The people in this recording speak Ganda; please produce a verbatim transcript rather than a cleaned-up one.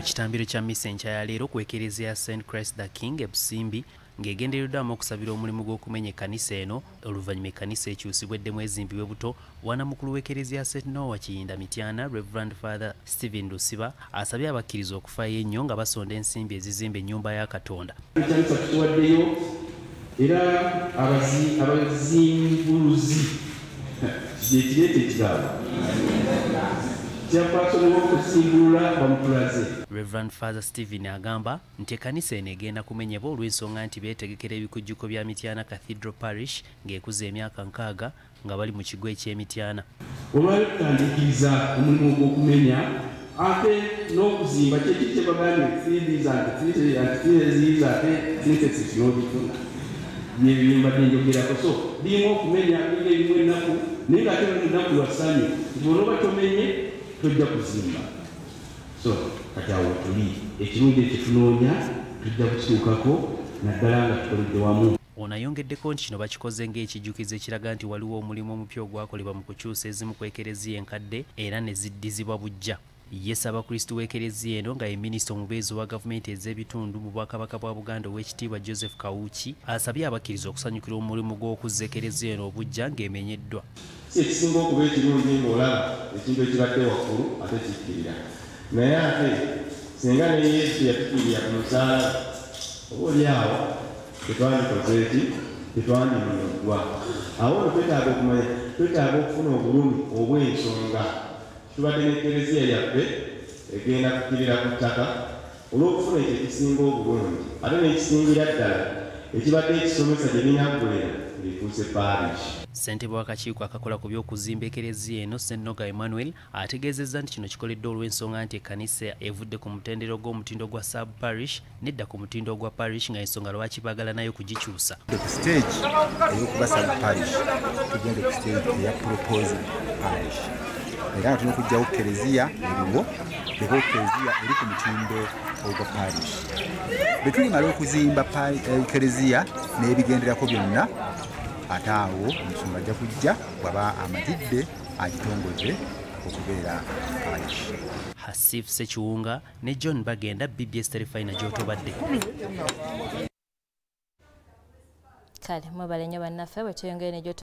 Mu kitambiro kya misa enkya ya leero ku Ekereziya ya Saint Christ the King e Busimbi ng'egendereddwamu okusabira omulimu gw'okumenya ekkanisa eno oluvannyuma ekkanisa ekyusibwa eddemu ezimbibwe buto. Wanamukulu w'Ekereziya ya Saint Noah Kiyinda Mityana Reverend Father Stephen Lusiba asabye abakkiriza okufaayo ennyo nga basonda ensimbi ezizimba ennyumba ya Katonda. Ekyanisa tuwaddeyo era abazimbuluzi kireete ekigaabo Reverend Father Stephen agamba nti ekkanisa eno egenda kumenyebwa olw'ensonga nti beetegekera ebikujjuko bya Mityana Cathedral Parish ng'ekuza emyaka nkaaga nga bali mu kigo eky'Emityana. Olwali tutandikiriza omulimu gw'okumenya ate n'okuzimba kyeki kye bagambye fiidizi ate sinsesi n'obifuna byebimba byenjogerako so birimu okumenya binga ebimu ennaku naye ng'ate ennaku lwasanyu nti onoba tomenye tujja kuzimba. So kati awo tuli ekirungi ekitunoonya tujja kukituukako naddala nga tukoledde wamu. Ono ayongeddeko nti kino bakikoze ng'ekijjukizo ekiraga nti waliwo omulimu omupya ogwakolebwa mu kukyusa ezimu ku Ekereziya enkadde era ne ziddizibwa bujja. Yes, Abakristu w'Ekereziya eno nga ye minisita omubeezi wa gavumenti ez'ebitundu mu Bwakabaka bwa Buganda ow'ekitiibwa Joseph Kawuki asabye abakkiriza okusanyukira omulimu gw'okuzza Ekereziya eno obujja ng'emenyeddwa. Si ekisinga okuba ekirungi ng'olaba ekintu ekibadde waggulu ate kikkirira. Naye ate singa ne Yesu yatukkirira ku musaala oboolyawo tetwandikoze eki tetwandimuddwa. Awo no twetaaga okumanya twetaaga okufuna obulumi obw'ensonga. Tubadde n'Ekereziya yaffe egenda kukkirira ku ttaka olw'okufuna ekyo ekisinga obulungi ate n'ekisingira ddala ekibadde ekisomesa gye binaggulira lituuse parish. Ssentebe w'akakiiko akakola ku by'okuzimba Ekereziya eno Ssennoga Emmanuel ategeezezza nti kino kikoleddwa olw'ensonga nti ekkanisa evudde ku mutendera gw'omutindo gwa sub parish nedda ku mutindo gwa parish nga ensonga lwaki baagala nayo kugikyusa. Ku stage ey'okuba sub parish tugende ku stage eya proposing parish. Era tulina okugyawo Ekereziya eriwo eko Ekereziya eri ku mutindo ogwa parish. Bwe tulimala okuzimba Ekereziya n'ebigenderako byonna ate awo omusumba ajja kujja bw'aba amazidde agitongoze okubeera parish. Hasif Sekiwunga ne John bagenda B B S Terefayina gy'otobadde. Kale mwebale nnyo bannaffe bwe tweyongere ne